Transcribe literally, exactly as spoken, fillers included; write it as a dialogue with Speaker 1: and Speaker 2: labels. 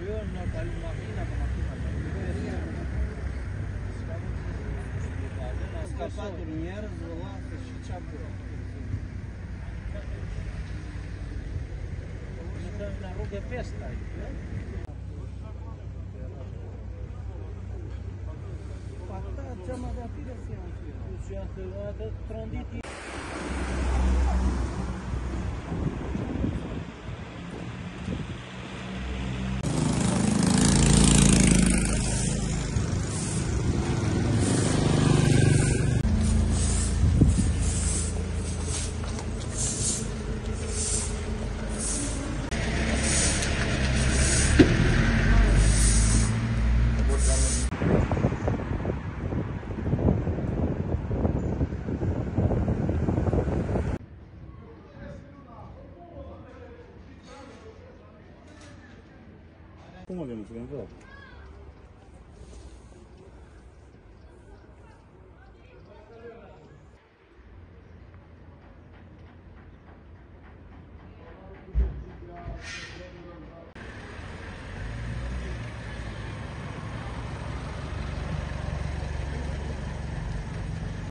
Speaker 1: Io non ho la macchina, la macchina, a scappato l'ieri, svolato, și ce-a băut. Nu dă la rugă pesta aici. Pata, cea mai rapidă se ia în fie. Deci, iată, iată, trandit.
Speaker 2: Cum avem să vedem?